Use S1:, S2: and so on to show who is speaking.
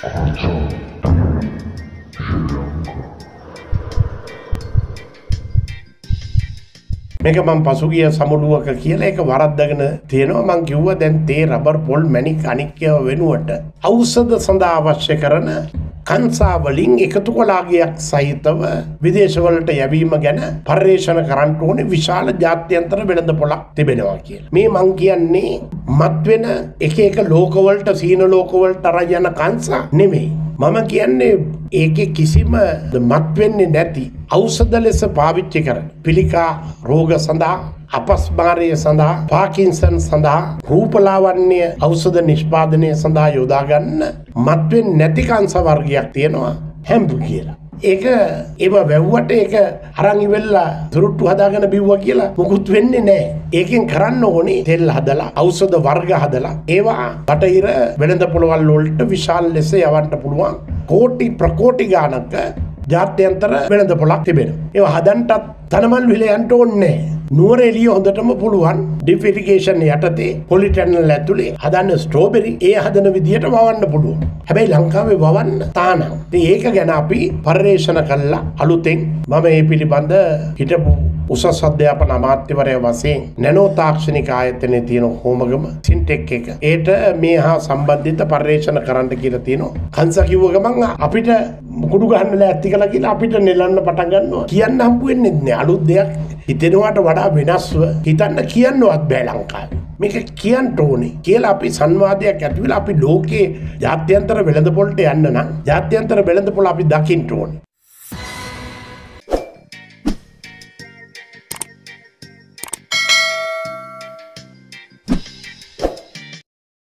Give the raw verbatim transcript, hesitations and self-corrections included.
S1: මේක මම පසුගිය සමුළුවක කියලා ඒක වරද්දගෙන තියෙනවා. මම කිව්වා දැන් තේ රබර් පොල් මැණික් අනික්කව වෙනුවට ඖෂධ සඳහා අවශ්‍ය කරන කන්සා වලින් එකතු කොලාගයක් සහිතව විදේශවලට යැවීම ගැන පර්යේෂණ කරන්න ඕනේ විශාල ජාත්‍යන්තර වෙළඳපොළක් තිබෙනවා කියලා. මේ මං කියන්නේ මත්වෙන එක එක ලෝකවලට සීන ලෝකවලට අරන් යන කන්සා නෙමෙයි. මම කියන්නේ ඒකේ කිසිම මත් වෙන්නේ නැති ඖෂධ ලෙස පාවිච්චි කරන පිළිකා රෝග සඳහා අපස්මාරය සඳහා පාකින්සන් සඳහා රූපලාවන්‍ය ඖෂධ නිෂ්පාදනය සඳහා යොදා ගන්න මත් වෙන්නේ නැති කංශ වර්ගයක් තියෙනවා හැම්ප් කියලා. ඒක ඒව වැව්වට ඒක අරන් ඉවෙලා දුරුට්ටු හදාගෙන බිව්වා කියලා මුකුත් වෙන්නේ නැහැ. ඒකෙන් කරන්න ඕනේ තෙල් හදලා ඖෂධ වර්ග හදලා ඒවා බටහිර වෙළඳපොළවල් වලට විශාල ලෙස යවන්න පුළුවන් කෝටි ප්‍රකෝටි ගානක ජාත්‍යන්තර වෙළඳපොළක් තිබෙනවා. ඒවා හදන්නත් තනමල්විල යන්න ඕනේ. නුවර එළිය හොඳටම පුළුවන් ඩිෆිලිකේෂන් යටතේ පොලිටනල් ඇතුලේ හදන්න ස්ට්‍රෝබෙරි ඒ හදන විදියට වවන්න පුළුවන්. හැබැයි ලංකාවේ වවන්න තානම්. ඉතින් ඒක ගැන අපි පර්යේෂණ කළා අලුතෙන් මම මේ පිළිබඳ හිටපු උසස් අධ්‍යාපන අමාත්‍යවරයා වශයෙන් නැනෝ තාක්ෂණික ආයතනයේ තියෙන හෝමගම සින්ටෙක් එක. ඒට මේ හා සම්බන්ධිත පර්යේෂණ කරන්න කියලා තියෙනවා. කංසා කිව්ව ගමන් අපිට කුඩු ගහන්න ලෑස්ති කළා කියලා අපිට නෙලන්න පටන් ගන්නවා. කියන්න හම්බ වෙන්නේ නැහැ. අලුත් දෙයක් හිතෙනවට වඩා වෙනස්ව හිතන්න කියන්නවත් බෑ ලංකාවේ. මේක කියන්න ඕනේ කියලා අපි සංවාදයක් ඇති වෙලා අපි ලෝකේ ජාත්‍යන්තර වෙළඳපොළට යන්න නම් ජාත්‍යන්තර වෙළඳපොළ අපි දකින්න ඕනේ.